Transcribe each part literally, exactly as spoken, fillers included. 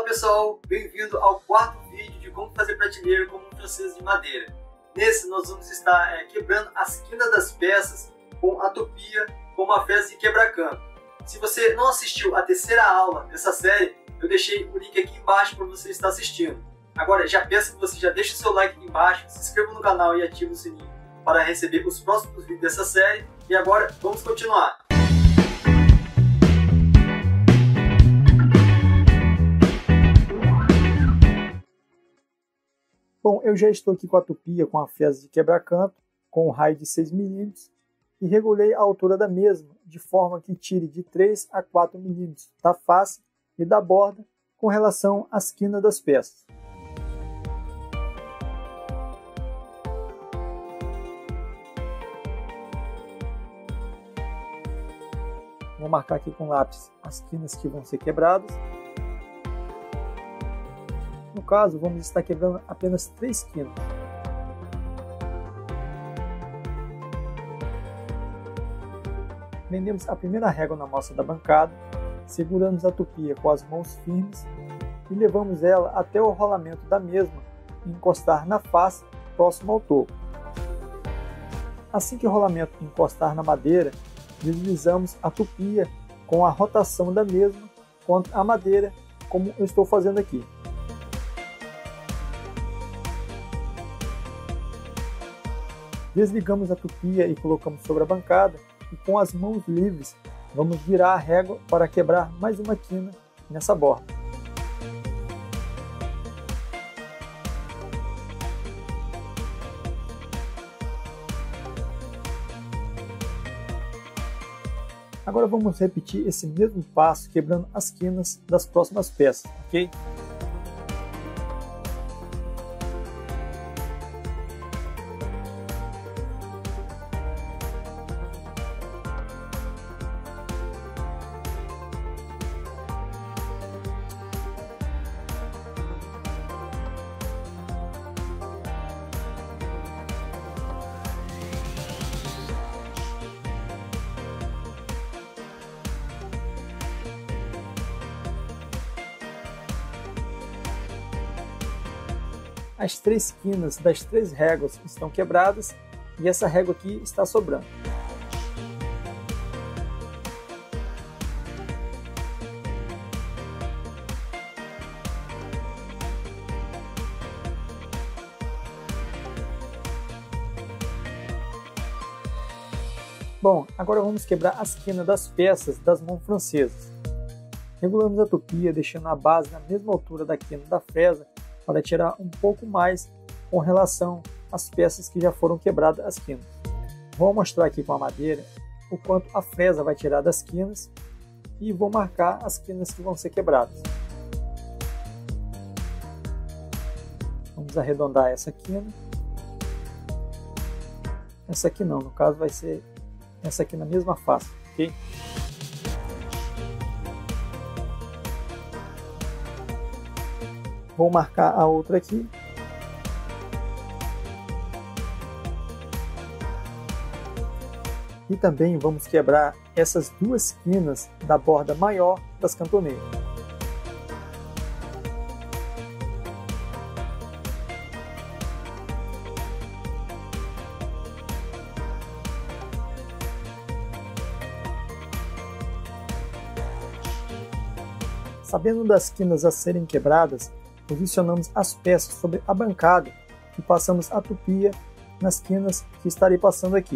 Fala pessoal, bem-vindo ao quarto vídeo de como fazer prateleira com mão francesa de madeira. Nesse nós vamos estar é, quebrando as quinas das peças com a tupia, com uma fresa de quebra-canto. Se você não assistiu a terceira aula dessa série, eu deixei o link aqui embaixo para você estar assistindo. Agora já peço que você já deixe o seu like aqui embaixo, se inscreva no canal e ative o sininho para receber os próximos vídeos dessa série. E agora vamos continuar. Bom, eu já estou aqui com a tupia, com a fresa de quebra-canto, com um raio de seis milímetros e regulei a altura da mesma, de forma que tire de três a quatro milímetros da face e da borda com relação às quinas das peças. Vou marcar aqui com lápis as quinas que vão ser quebradas. No caso, vamos estar quebrando apenas três quinas. Prendemos a primeira régua na moça da bancada, seguramos a tupia com as mãos firmes e levamos ela até o rolamento da mesma e encostar na face próximo ao topo. Assim que o rolamento encostar na madeira, deslizamos a tupia com a rotação da mesma contra a madeira, como eu estou fazendo aqui. Desligamos a tupia e colocamos sobre a bancada e com as mãos livres vamos virar a régua para quebrar mais uma quina nessa borda. Agora vamos repetir esse mesmo passo quebrando as quinas das próximas peças, ok? As três quinas das três réguas estão quebradas e essa régua aqui está sobrando. Bom, agora vamos quebrar as quinas das peças das mãos francesas. Regulamos a tupia, deixando a base na mesma altura da quina da fresa, para tirar um pouco mais com relação às peças que já foram quebradas as quinas. Vou mostrar aqui com a madeira o quanto a fresa vai tirar das quinas e vou marcar as quinas que vão ser quebradas. Vamos arredondar essa quina. Essa aqui não, no caso vai ser essa aqui na mesma face, ok? Vou marcar a outra aqui. E também vamos quebrar essas duas quinas da borda maior das cantoneiras. Sabendo das quinas a serem quebradas, posicionamos as peças sobre a bancada e passamos a tupia nas quinas que estarei passando aqui.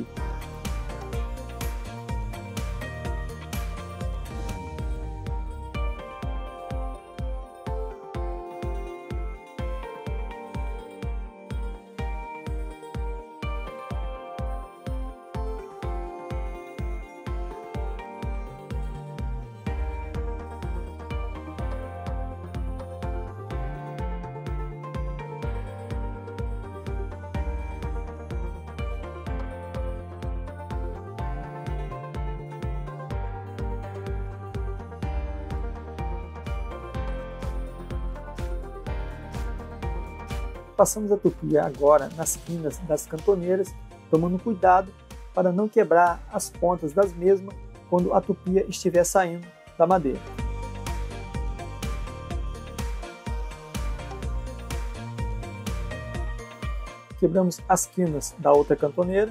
Passamos a tupia agora nas quinas das cantoneiras, tomando cuidado para não quebrar as pontas das mesmas quando a tupia estiver saindo da madeira. quebramos as quinas da outra cantoneira.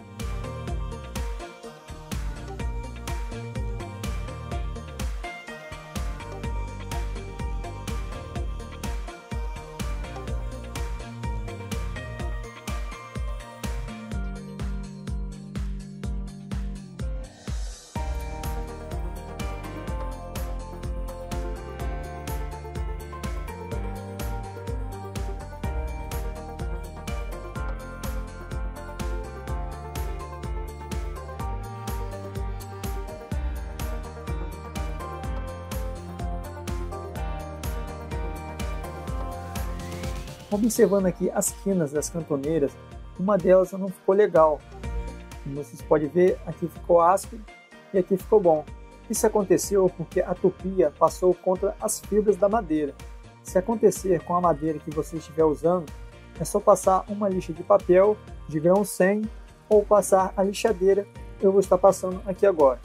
Observando aqui as quinas das cantoneiras, uma delas não ficou legal. Como vocês podem ver, aqui ficou áspero e aqui ficou bom. Isso aconteceu porque a tupia passou contra as fibras da madeira. Se acontecer com a madeira que você estiver usando, é só passar uma lixa de papel de grão cem ou passar a lixadeira. Eu vou estar passando aqui agora.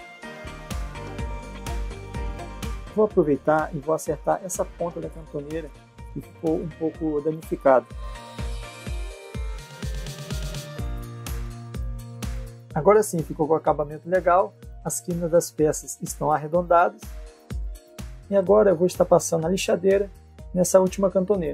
Vou aproveitar e vou acertar essa ponta da cantoneira que ficou um pouco danificado. Agora sim, ficou com o acabamento legal, as quinas das peças estão arredondadas e agora eu vou estar passando a lixadeira nessa última cantoneira.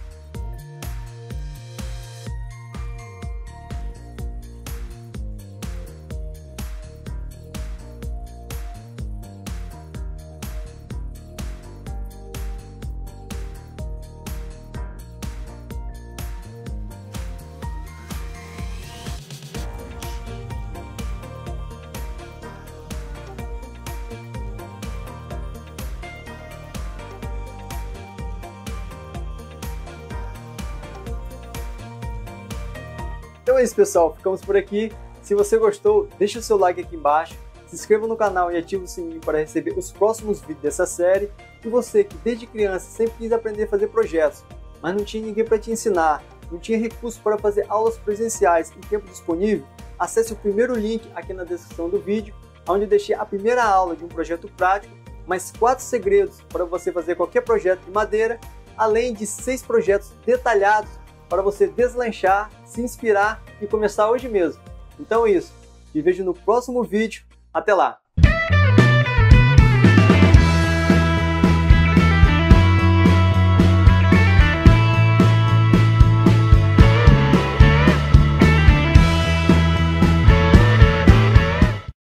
Então é isso, pessoal, ficamos por aqui. Se você gostou, deixa o seu like aqui embaixo, se inscreva no canal e ative o sininho para receber os próximos vídeos dessa série. E você que desde criança sempre quis aprender a fazer projetos, mas não tinha ninguém para te ensinar, não tinha recurso para fazer aulas presenciais em tempo disponível, acesse o primeiro link aqui na descrição do vídeo, onde eu deixei a primeira aula de um projeto prático, mais quatro segredos para você fazer qualquer projeto de madeira, além de seis projetos detalhados para você deslanchar, se inspirar e começar hoje mesmo. Então é isso. Te vejo no próximo vídeo. Até lá!